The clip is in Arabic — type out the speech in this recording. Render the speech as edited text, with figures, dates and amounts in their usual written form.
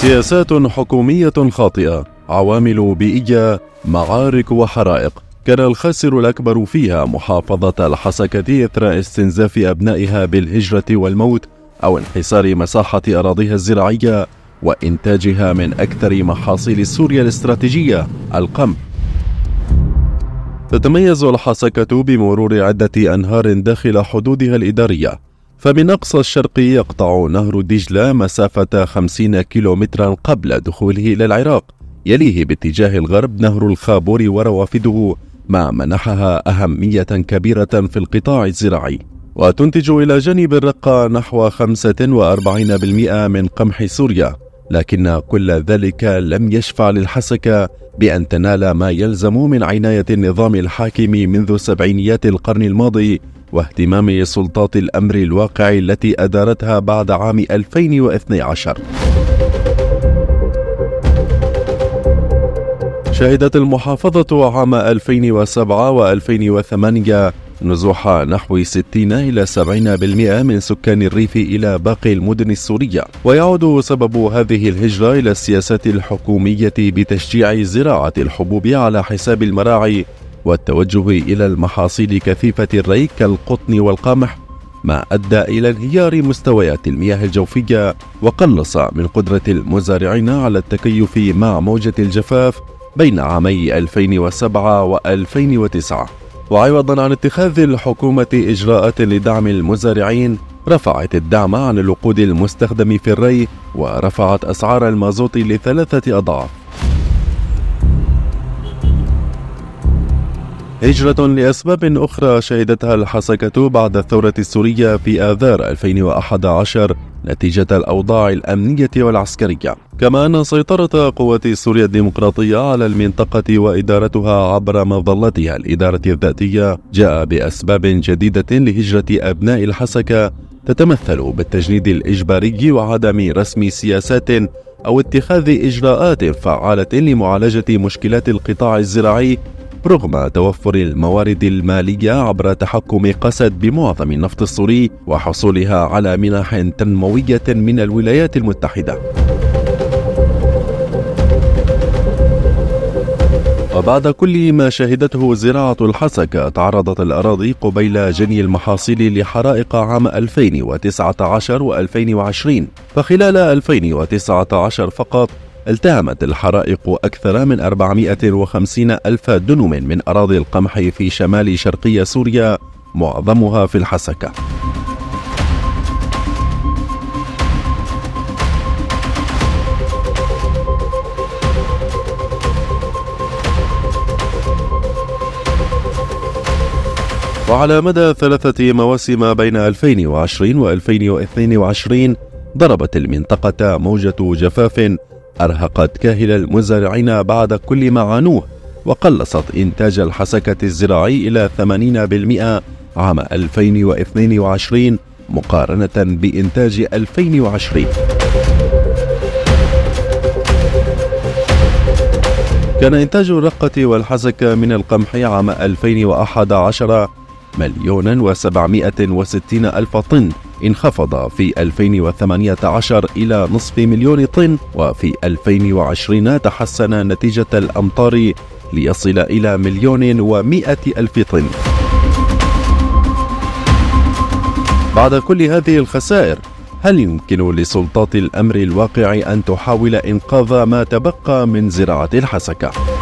سياسات حكومية خاطئة، عوامل بيئية، معارك وحرائق. كان الخاسر الأكبر فيها محافظة الحسكة إثر استنزاف أبنائها بالهجرة والموت أو انحسار مساحة أراضيها الزراعية وإنتاجها من أكثر محاصيل سوريا الاستراتيجية القمح. تتميز الحسكة بمرور عدة أنهار داخل حدودها الإدارية، فمن أقصى الشرق يقطع نهر دجلة مسافة 50 كيلومترا قبل دخوله إلى العراق، يليه باتجاه الغرب نهر الخابور وروافده، ما منحها أهمية كبيرة في القطاع الزراعي، وتنتج إلى جانب الرقة نحو 45% من قمح سوريا. لكن كل ذلك لم يشفع للحسكة بأن تنال ما يلزم من عناية النظام الحاكم منذ سبعينيات القرن الماضي واهتمام سلطات الأمر الواقع التي أدارتها بعد عام 2012. شهدت المحافظة عام 2007 و2008 نزوح نحو 60 إلى 70% من سكان الريف إلى باقي المدن السورية، ويعود سبب هذه الهجرة إلى السياسات الحكومية بتشجيع زراعة الحبوب على حساب المراعي والتوجه إلى المحاصيل كثيفة الري كالقطن والقمح، ما أدى إلى انهيار مستويات المياه الجوفية وقلص من قدرة المزارعين على التكيف مع موجة الجفاف بين عامي 2007 و2009. وعوضا عن اتخاذ الحكومة إجراءات لدعم المزارعين، رفعت الدعم عن الوقود المستخدم في الري ورفعت أسعار المازوت ل3 أضعاف. هجرة لأسباب أخرى شهدتها الحسكة بعد الثورة السورية في آذار 2011 نتيجة الأوضاع الأمنية والعسكرية، كما أن سيطرة قوات سوريا الديمقراطية على المنطقة وإدارتها عبر مظلتها الإدارة الذاتية جاء بأسباب جديدة لهجرة أبناء الحسكة تتمثل بالتجنيد الإجباري وعدم رسم سياسات أو اتخاذ إجراءات فعالة لمعالجة مشكلات القطاع الزراعي رغم توفر الموارد المالية عبر تحكم قسد بمعظم النفط السوري وحصولها على منح تنموية من الولايات المتحدة. وبعد كل ما شهدته زراعة الحسكة، تعرضت الأراضي قبيل جني المحاصيل لحرائق عام 2019 و2020، فخلال 2019 فقط التهمت الحرائق أكثر من 450 ألف دنم من أراضي القمح في شمال شرقي سوريا، معظمها في الحسكة. وعلى مدى 3 مواسم بين 2020 و2022 ضربت المنطقة موجة جفاف أرهقت كاهل المزارعين بعد كل ما عانوه، وقلصت إنتاج الحسكة الزراعي إلى 80% عام 2022 مقارنة بإنتاج 2020. كان إنتاج الرقة والحسكة من القمح عام 2011 1,760,000 طن، انخفض في 2018 إلى نصف مليون طن، وفي 2020 تحسن نتيجة الأمطار ليصل إلى 1,100,000 طن. بعد كل هذه الخسائر، هل يمكن لسلطات الأمر الواقع أن تحاول إنقاذ ما تبقى من زراعة الحسكة؟